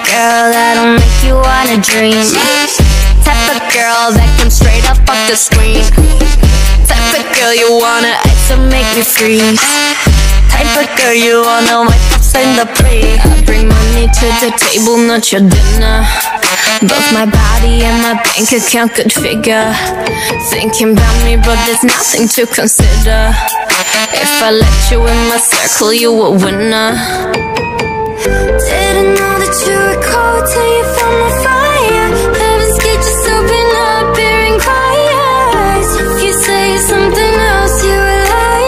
girl that'll make you wanna dream. Type of girl that can straight up off the screen. Type of girl you wanna ice and make me freeze. Type of girl you wanna wipe up in the plate. I bring money to the table, not your dinner. Both my body and my bank account could figure. Thinking about me, but there's nothing to consider. If I let you in my circle, you a winner. Didn't know that you were cold till you found my fire. Heaven's gate just open up, hearing choirs. If you say something else, you're a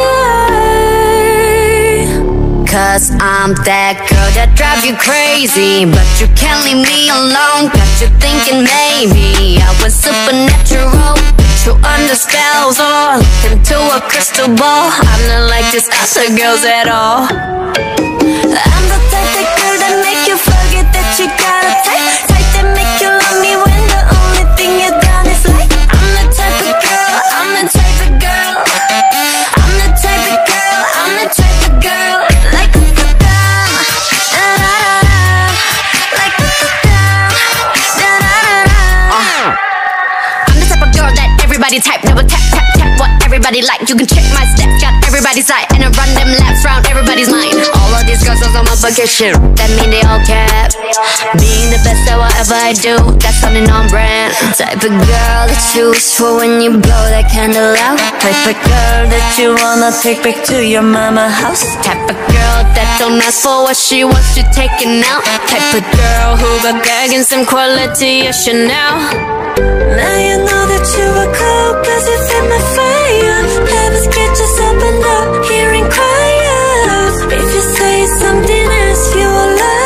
liar. Cause I'm that girl that drives you crazy, but you can't leave me alone. Got you thinking maybe I was supernatural, you under spells or look into a crystal ball. I'm not like these other girls at all. I'm the type of girl that make you forget that you got a type. Type that make you love me when the only thing you done is like. I'm the type of girl, I'm the type of girl, I'm the type of girl, I'm the type of girl. Like da da da, da da da, like da da da, da da da. I'm the type of girl that everybody type, double tap, tap, tap, what everybody like. You can check my steps, got everybody's side, and I run them laps round everybody's mind. All of these girls was on my bucket shit, that mean they all cap. Being the best at whatever I do, that's something on brand. Type of girl that you wish for when you blow that candle out. Type of girl that you wanna take back to your mama house. Type of girl that don't ask for what she wants, you taking out. Type of girl who got bag and some quality of Chanel. Now you know that you were cold, cause you feel my fire. Heaven's gate just opened up, hearing choirs. If you say something else, you a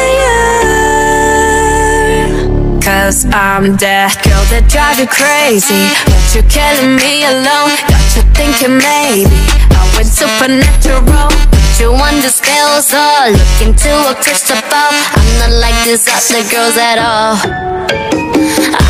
liar. Cause I'm that girl that drive you crazy, but you killing me alone. Got you thinking maybe I went supernatural, but you under spells or look into a crystal ball. I'm not like these other girls at all.